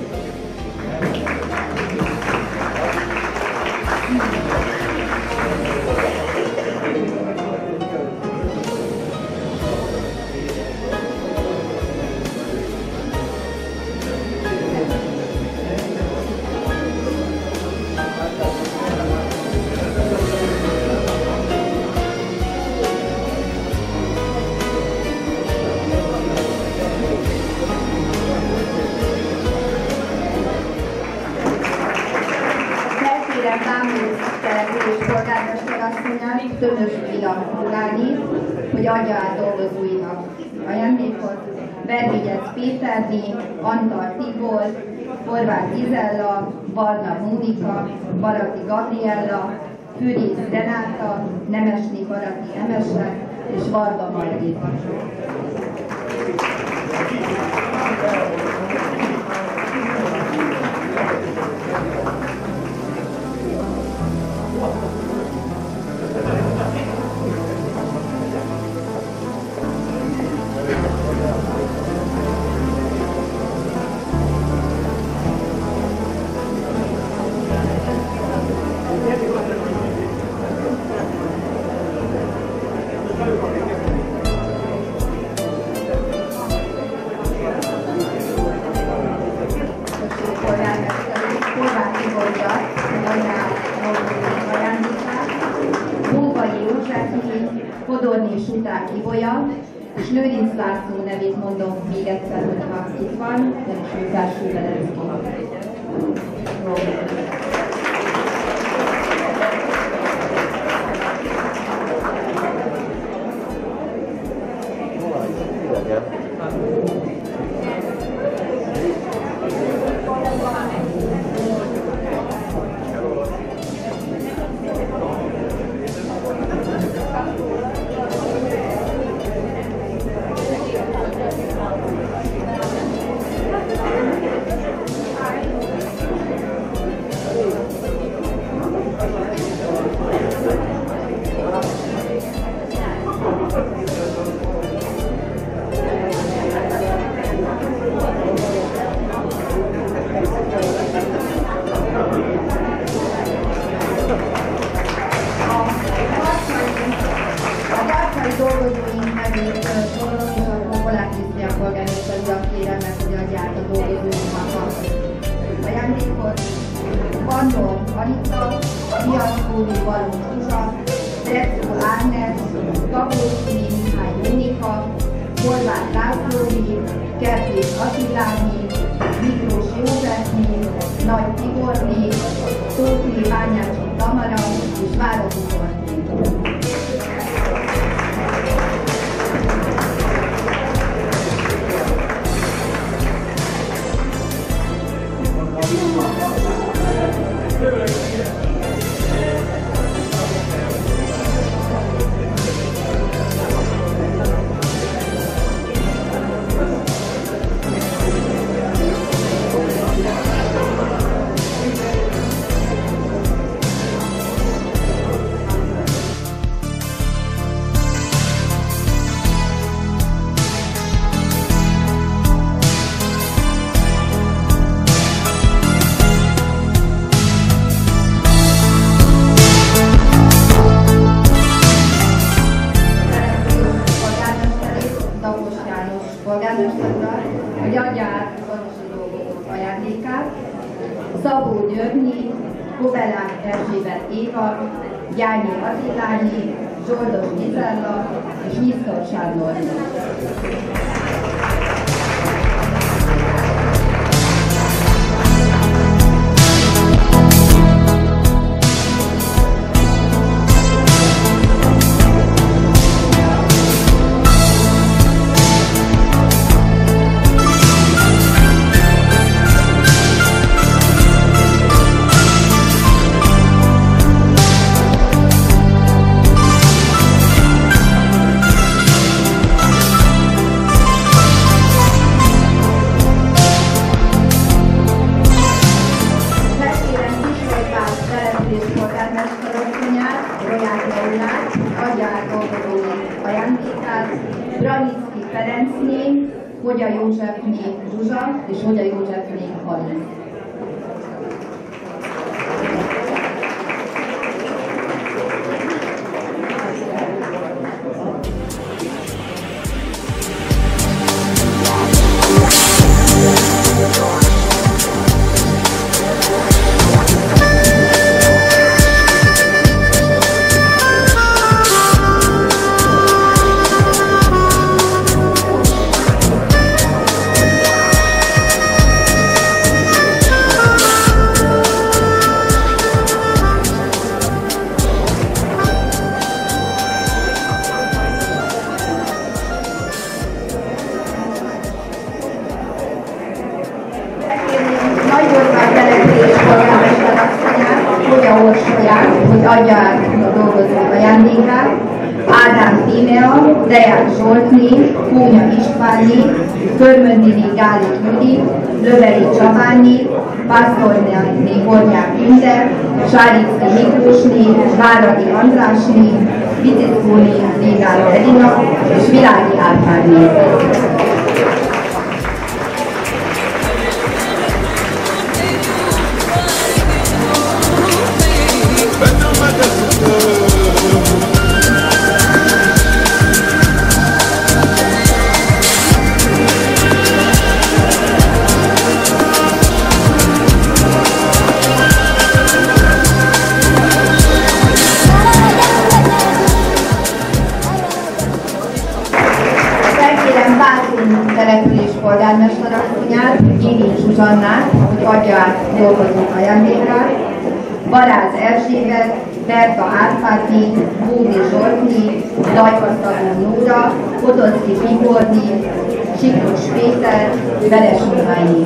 Tömös Vila Uráni, hogy adja át dolgozóinak ajándékot. Vervigyec Péterné, Antal Tibor, Horváth Gizella, Barna Mónika, Barati Gabriella, Fűrész Renáta, Nemesné Barati Emese és Varga Margita. Kodorné Suták Ibolya, és Lőrinc László nevét mondom még egyszer, hogyha itt van, de is ő Felső-Berecki. két mondatot, és akkor Polák Krisztián polgármester urat kérem meg, hogy adja át a dolgozóknak az ajándékot. Bandor Anita, Diaszkóni Balogh Zsuzsa, Retszó Ágnes, Kapocsné Mihály Mónika, Horváth Lászlóné, Kertész Attiláné, Miklós Józsefné, Nagy Tiborné, Tóthé Bányási Tamara és Váradi Zsoltné. Hogy adja át az orvosi dolgozók ajándékát. Szabó Györgyi, Kovelák Erzsébet Éva, Gyányi Attilányi, Zsoldos Gizella és Nyisztor Sándor. Branicki Ferencné, Hogya Józsefné Zsuzsa és Hogya Józsefné Halin. Hogy adja át a dolgozók ajándékát. Ádám Tímea, Deák Zsoltné, Kónya Istvánné, Körmöndini Gáli Judit, Löveri Csabánné, Pásztorné Hornyák Günther, Sáricki Miklósné, Váradi Andrásné, Bicickóné Végál Edina és Világi Árpádné. Település polgármesterasszonyát, Gyéni Zsuzsannát, hogy adja át dolgozók ajándékát, Baráz Erzsébet, Berta Árpádné, Bódi Zsoltné, Dajkasztaló Nóra, Potocki Zsigorné, Siklós Péter, Veres Mihályi.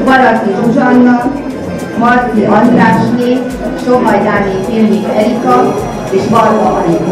Baraki Zsuzsanna, Marci Andrásné, Sohajdáné Filmik Erika és Varga Anikó.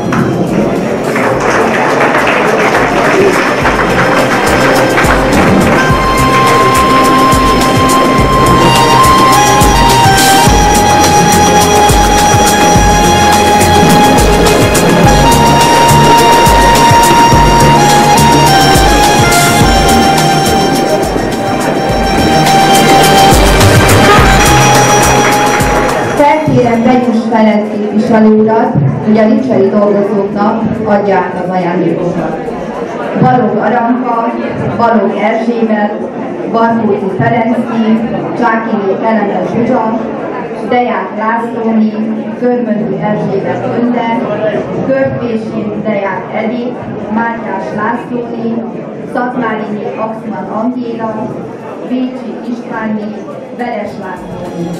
Felkérem Benyus Ferenc képviselő urat, hogy a Ricseri dolgozóknak adja át az ajándékokat. Balogh Aranka, Balogh Erzsébet, Bartóti Ferencné, Csákiné Keleme Zsuzsa, Deák Lászlóné, Körmöndi Erzsébet Önder, Körtvési Deák Edith, Mátyás Lászlóné, Szatmáriné Axman Angéla, Bécsi Istvánné, Veres Lászlóné.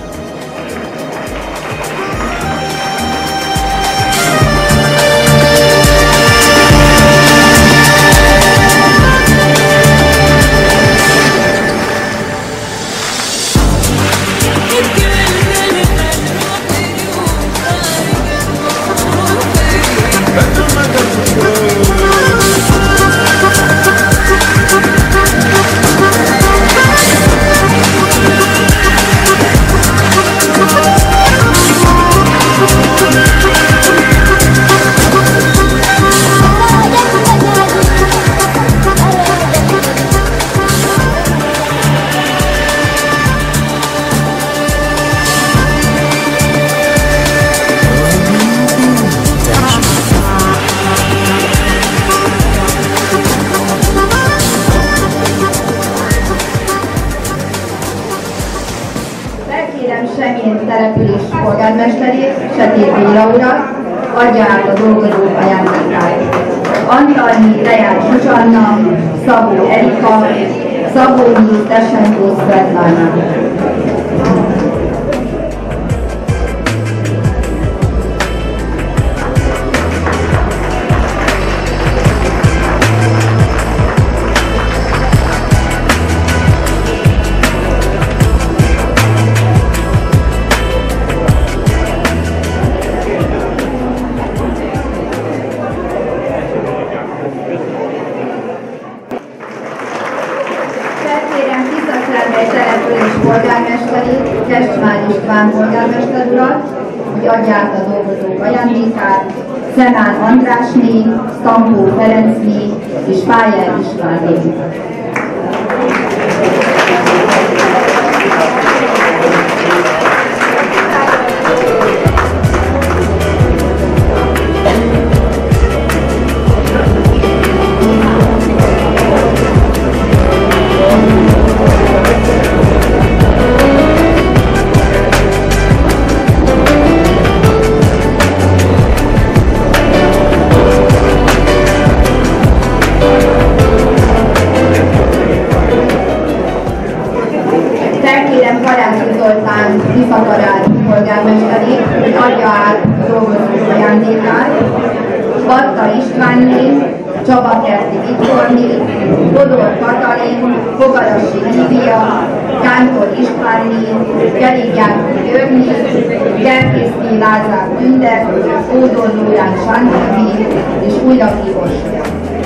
Semjén település polgármesterét, Setét Béla urat, adja át a dolgozók ajándékát. Antalnyi Deák Zsuzsanna, Szabó Erika, Szabónyi Tesenkó Svetlana. Polgármesterét, Kestvár István polgármester urat, hogy adja át a dolgozók ajándékát, Szenán Andrásné, Stampó Ferencné és Fájer Istvánné. Zoltán Tiszakarád polgármesterét, hogy adja át dolgozók ajándékát, Batta Istvánné, Csabakerti Viktorné, Bodor Katalin, Fogarasi Lívia, Kántor Istvánné, Kerékjászló Györgyné, Gerkészné Lázár Tündek, Ódor Lórán Sándorné és Újlaki Orsolya.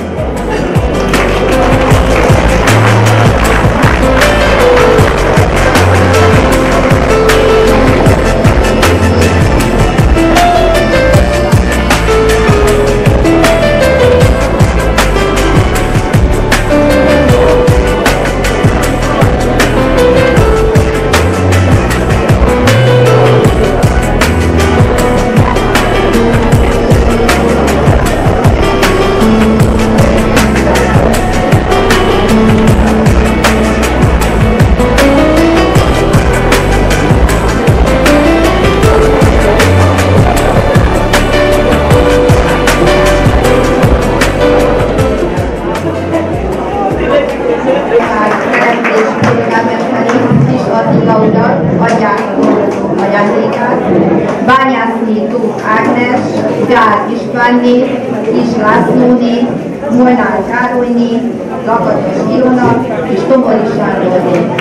Bányászné Tóth Ágnes, Gyár Istvánné, Kis Lászlóné, Molnár Károlyné, Lakatos Ilona és Tomori Sándorné.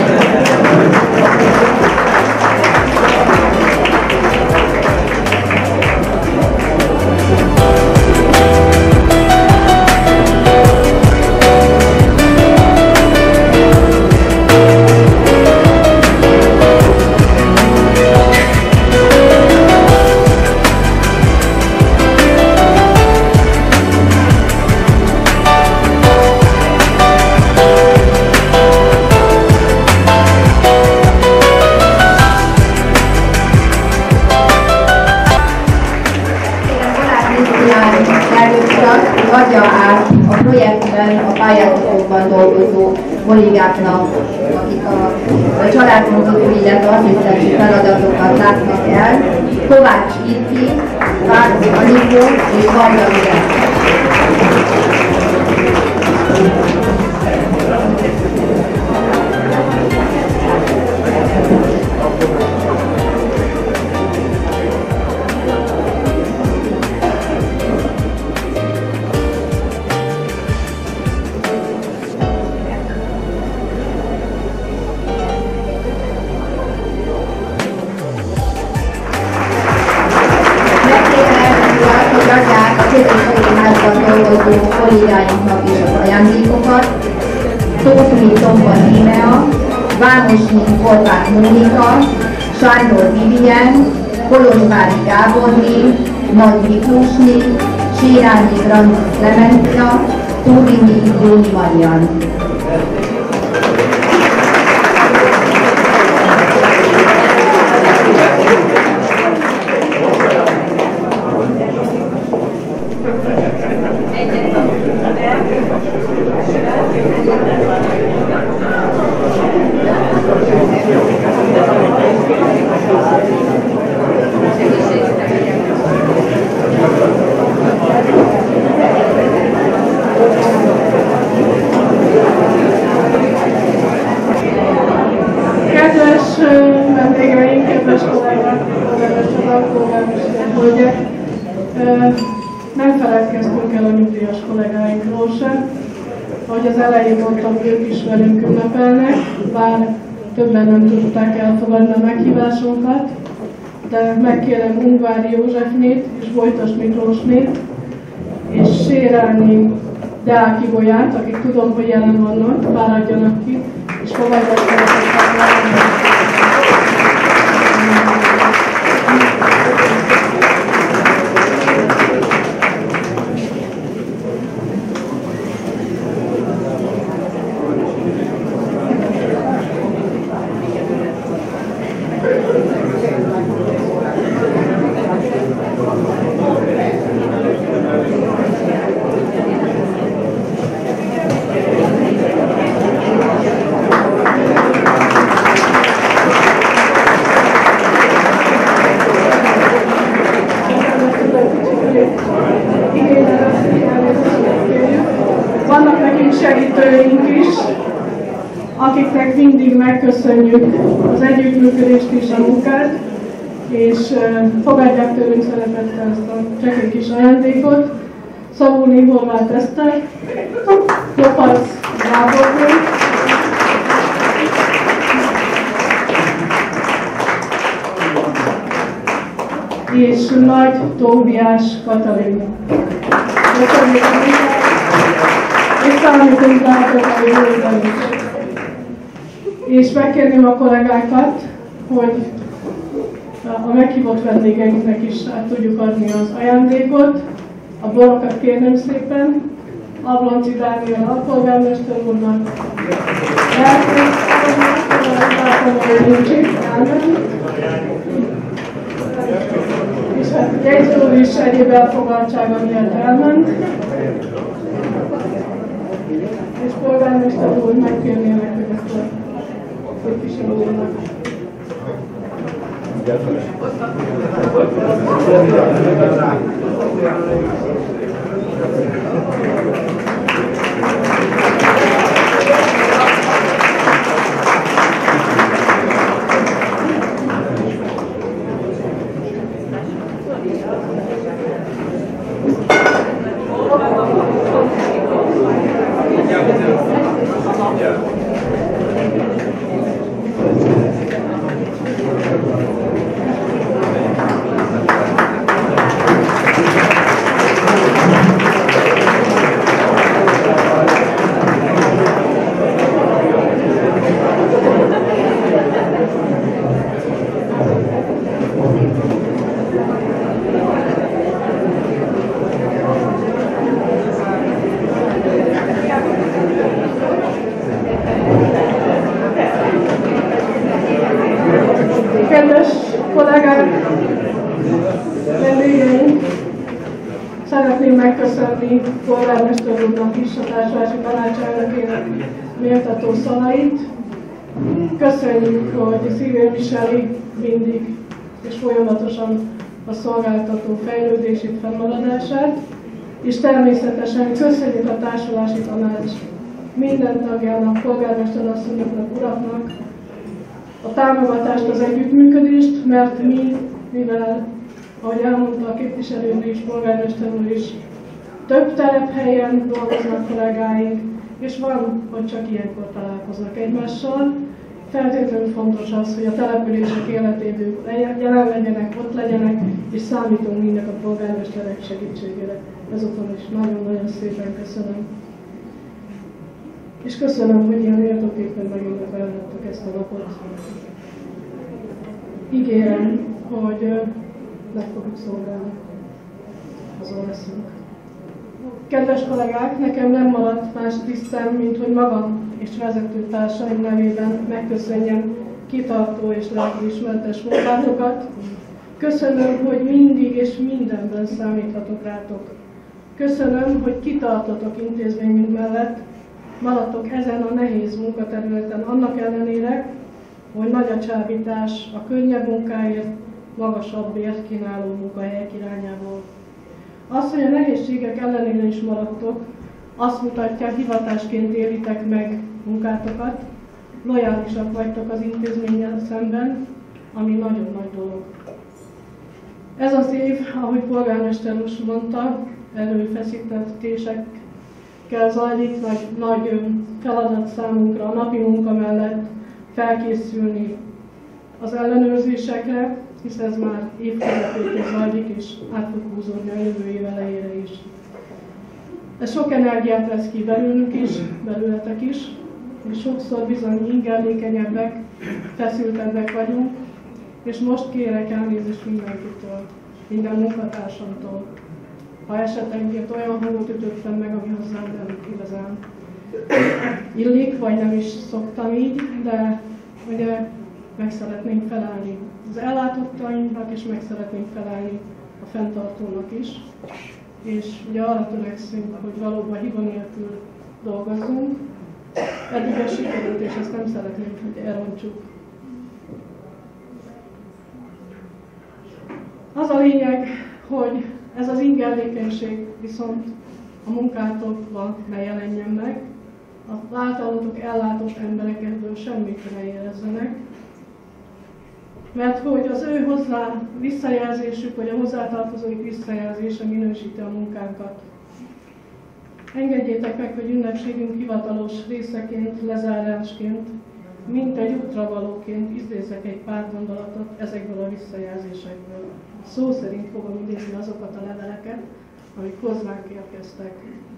Adja át a projektben, a pályázatokban dolgozó kollégáknak, akik a, a családmozgató, illetve asszisztensi feladatokat látnak el, Kovács Irki, Várdi Anikó és Varga Mire. Dolgozó kollégáinknak is az ajándékokat, Tóthmi Tomba Tímea, Vámosnyi Horváth Mónika, Sándor Vivien, Kolozsvári Gáborné, Nagy Miklósné, Sírányi Grandi Clementina, Tórinyi Jóni Marian. Nem feledkeztünk el a nyugdíjas kollégáinkról sem. Ahogy az elején mondtam, ők is velünk ünnepelnek, bár többen nem tudták elfogadni a meghívásunkat, de megkérem Ungvári Józsefnét és Vojtas Miklósnét és Sérányi Deák Ibolyát, akik tudom, hogy jelen vannak, fáradjanak ki, és fogadják szeretettel. Vannak nekünk segítőink is, akiknek mindig megköszönjük az együttműködést és a munkát, és fogadják tőlünk szeretettel ezt a csekély kis ajándékot. Szabóni Horváth Eszter, Kopac Gáborné, és Nagy Tóbiás Katalin. Köszönjük a munkát, és számítunk rátok a jövőben is. És megkérném a kollégákat, hogy a meghívott vendégeinknek is át tudjuk adni az ajándékot. A borokat kérném szépen, Ablonci Dániel alpolgármester úrnak, és hát Jegyző úr is egyéb elfogadtsága miatt elment. És polgármester úr megkérnének, hogy ezt a képviselő úrnak. Kedves kollégák, vendégeink, szeretném megköszönni polgármester úrnak is, a társulási tanácselnökének méltató szavait. Köszönjük, hogy szívén viseli mindig és folyamatosan a szolgáltató fejlődését, fennmaradását, és természetesen köszönjük a társulási tanács minden tagjának, polgármester asszonyoknak, uraknak a támogatást, az együttműködést, mert mi, mivel, ahogy elmondta a képviselő és polgármester úr is, több telephelyen dolgoznak kollégáink, és van, hogy csak ilyenkor találkoznak egymással. Feltétlenül fontos az, hogy a települések életében jelen legyenek, ott legyenek, és számítunk mindnek a polgármesterek segítségére. Ezúton is nagyon-nagyon szépen köszönöm. És köszönöm, hogy ilyen méltóképpen megünnepelhettek ezt a napot. Ígérem, hogy meg fogjuk szolgálni. Azon leszünk. Kedves kollégák, nekem nem maradt más tisztem, mint hogy magam és vezetőtársaim nevében megköszönjem kitartó és lelkiismeretes munkátokat. Köszönöm, hogy mindig és mindenben számíthatok rátok. Köszönöm, hogy kitartotok intézményünk mellett, maradtok ezen a nehéz munkaterületen annak ellenére, hogy nagy a csábítás a könnyebb munkáért, magasabb bért kínáló munkahelyek irányából. Az, hogy a nehézségek ellenére is maradtok, azt mutatja, hivatásként élitek meg munkátokat, lojálisak vagytok az intézménnyel szemben, ami nagyon nagy dolog. Ez az év, ahogy polgármester úr mondta, erőfeszítésekkel zajlik, nagy, nagy feladat számunkra a napi munka mellett felkészülni az ellenőrzésekre, hisz ez már évközepétől zajlik, és át fog húzódni a jövő év elejére is. Ez sok energiát vesz ki belőlünk is, belőletek is, és sokszor bizony ingerlékenyebbek, feszültebbek vagyunk, és most kérek elnézést mindenkitől, minden munkatársamtól, ha esetenként olyan hangot ütöttem meg, ami hozzám nem igazán illik, vagy nem is szoktam így, de ugye meg szeretnénk felelni az ellátotainknak, és meg szeretnénk felelni a fenntartónak is. És ugye arra törekszünk, hogy valóban hiba nélkül dolgozzunk. Eddig ez sikerült, és ezt nem szeretnénk, hogy elrontsuk. Az a lényeg, hogy ez az ingerlékenység viszont a munkátokban ne jelenjen meg, az általatok ellátott emberekből semmit ne érezzenek, mert hogy az ő hozzá visszajelzésük, vagy a hozzátartozóik visszajelzése minősíti a munkánkat. Engedjétek meg, hogy ünnepségünk hivatalos részeként, lezárásként, mint egy útravalóként idézzek egy pár gondolatot ezekből a visszajelzésekből. Szó szerint fogom idézni azokat a leveleket, amik hozzánk érkeztek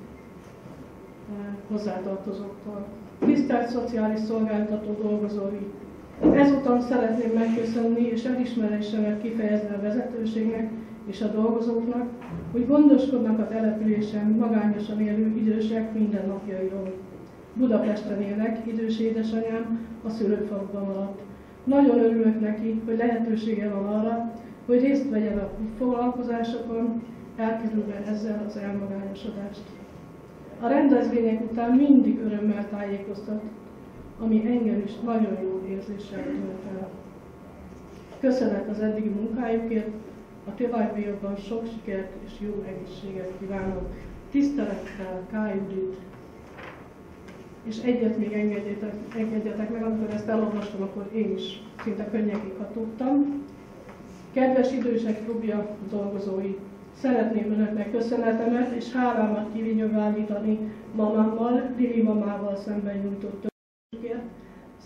hozzátartozóktól. Tisztelt szociális szolgáltató dolgozói! Ezúton szeretném megköszönni és elismerésemet kifejezni a vezetőségnek és a dolgozóknak, hogy gondoskodnak a településen magányosan élő idősek mindennapjairól. Budapesten élnek, idős édesanyám a szülőfaluban maradt. Nagyon örülök neki, hogy lehetősége van arra, hogy részt vegyen a foglalkozásokon, elkerülve ezzel az elmagányosodást. A rendezvények után mindig örömmel tájékoztat, ami engem is nagyon jó érzéssel tölt el. Köszönet az eddigi munkájukért, a továbbiakban sok sikert és jó egészséget kívánok. Tisztelettel, K. Judit. És egyet még engedjetek, engedjetek meg, amikor ezt elolvastam, akkor én is szinte könnyekig hatudtam. Kedves idősek klubja dolgozói! Szeretném önöknek köszönetemet és hálámat kivinyilvánítani mamámmal, Lili mamával szemben nyújtott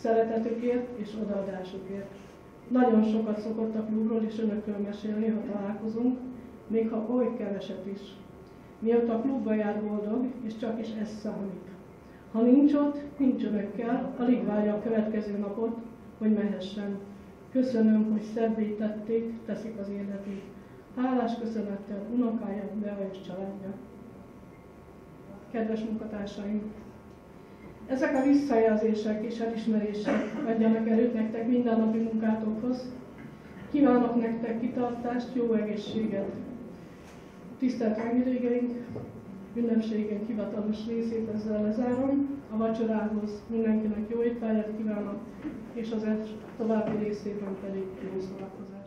szeretetükért és odaadásukért. Nagyon sokat szokott a klubról és önökről mesélni, ha találkozunk, még ha oly keveset is. Mióta a klubba jár boldog, és csak is ez számít. Ha nincs ott, nincs önökkel, alig várja a következő napot, hogy mehessen. Köszönöm, hogy szebbé tették, teszik az életét. Hálás köszönettel unokája, Bea és családja. Kedves munkatársaim! Ezek a visszajelzések és elismerések adjanak erőt nektek mindennapi munkátokhoz. Kívánok nektek kitartást, jó egészséget. Tisztelt vendégeink, ünnepségeink hivatalos részét ezzel lezárom. A vacsorához mindenkinek jó étvágyat kívánok, és az est további részében pedig jó szórakozást.